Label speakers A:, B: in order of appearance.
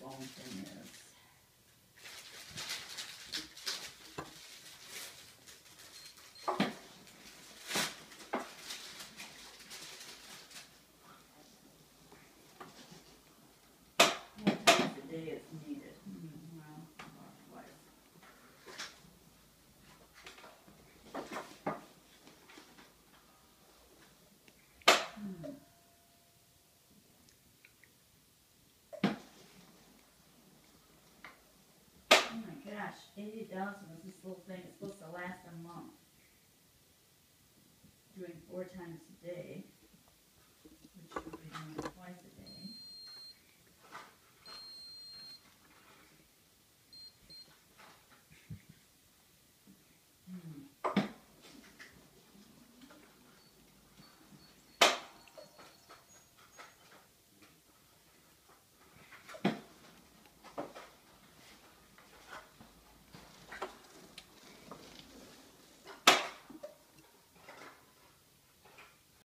A: phone thing is. What times a day it's needed? Well, twice. Oh my gosh, 80,000 is this little thing. It's supposed to last a month. Doing 4 times a day.